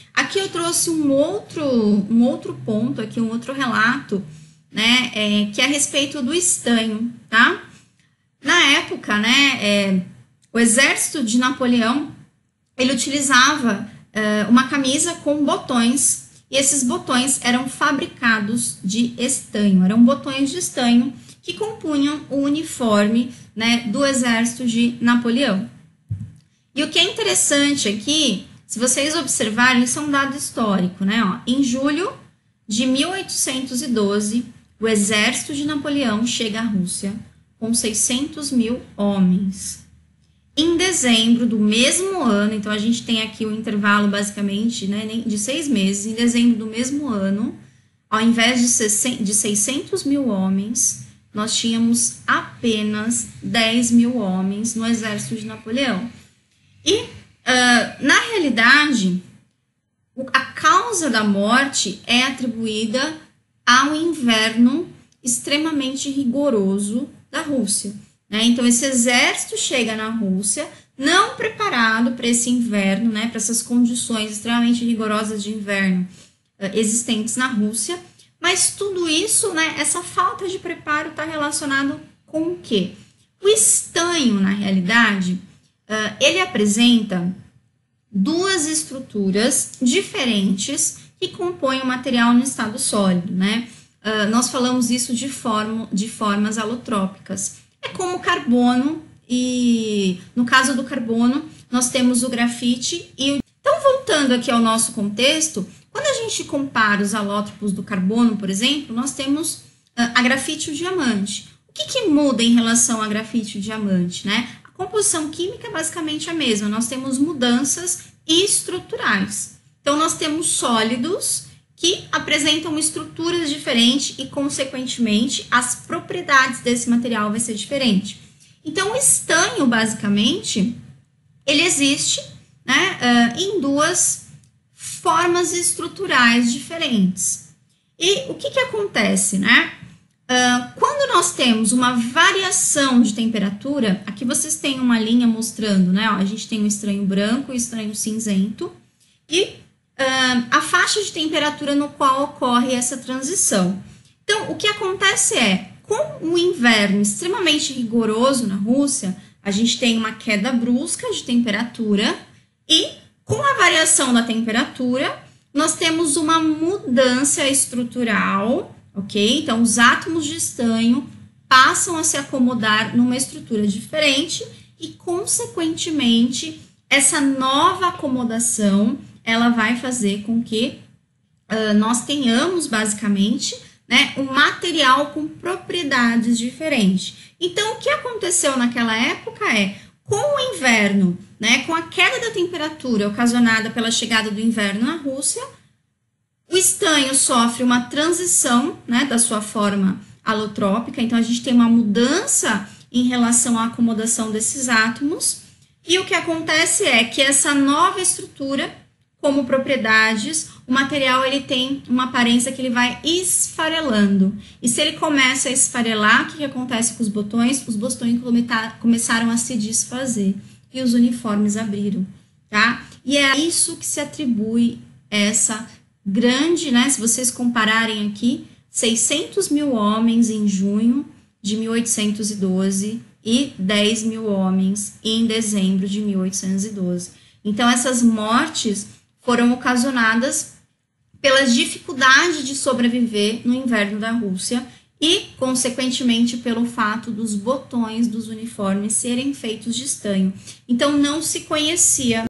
Aqui eu trouxe um outro ponto, aqui um outro relato, né, que é a respeito do estanho, tá? Na época, né, o exército de Napoleão, ele utilizava uma camisa com botões, e esses botões eram fabricados de estanho, eram botões de estanho que compunham o uniforme, né, do exército de Napoleão. E o que é interessante aqui, se vocês observarem, isso é um dado histórico, né? Ó, em julho de 1812, o exército de Napoleão chega à Rússia com 600 mil homens. Em dezembro do mesmo ano, então a gente tem aqui o intervalo basicamente, né, de 6 meses, em dezembro do mesmo ano, ao invés de 600 mil homens, nós tínhamos apenas 10 mil homens no exército de Napoleão. E, na realidade, a causa da morte é atribuída ao inverno extremamente rigoroso da Rússia, né? Então, esse exército chega na Rússia não preparado para esse inverno, né, para essas condições extremamente rigorosas de inverno existentes na Rússia, mas tudo isso, né, essa falta de preparo está relacionado com o quê? O estanho, na realidade, ele apresenta duas estruturas diferentes que compõem o material no estado sólido, né? Nós falamos isso de formas alotrópicas. É como o carbono, e no caso do carbono, nós temos o grafite e... Então, voltando aqui ao nosso contexto, quando a gente compara os alótropos do carbono, por exemplo, nós temos a grafite e o diamante. O que muda em relação a grafite e o diamante, né? A composição química é basicamente a mesma, nós temos mudanças estruturais. Então, nós temos sólidos que apresentam estruturas diferentes e, consequentemente, as propriedades desse material vai ser diferente. Então, o estanho, basicamente, ele existe, né, em duas formas estruturais diferentes. E o que acontece, né? Quando nós temos uma variação de temperatura, aqui vocês têm uma linha mostrando, né? Ó, a gente tem o estanho branco e o estanho cinzento, e a faixa de temperatura no qual ocorre essa transição. Então, o que acontece é, com o inverno extremamente rigoroso na Rússia, a gente tem uma queda brusca de temperatura, e com a variação da temperatura, nós temos uma mudança estrutural, ok? Então, os átomos de estanho passam a se acomodar numa estrutura diferente e, consequentemente, essa nova acomodação, ela vai fazer com que nós tenhamos, basicamente, né, um material com propriedades diferentes. Então, o que aconteceu naquela época é, com o inverno, né, com a queda da temperatura ocasionada pela chegada do inverno na Rússia, o estanho sofre uma transição, né, da sua forma alotrópica, então a gente tem uma mudança em relação à acomodação desses átomos, e o que acontece é que essa nova estrutura, como propriedades, o material ele tem uma aparência que ele vai esfarelando. E se ele começa a esfarelar, o que acontece com os botões? Os botões começaram a se desfazer e os uniformes abriram, tá? E é a isso que se atribui essa grande, né? Se vocês compararem aqui, 600 mil homens em junho de 1812 e 10 mil homens em dezembro de 1812. Então, essas mortes foram ocasionadas pela dificuldade de sobreviver no inverno da Rússia e, consequentemente, pelo fato dos botões dos uniformes serem feitos de estanho. Então, não se conhecia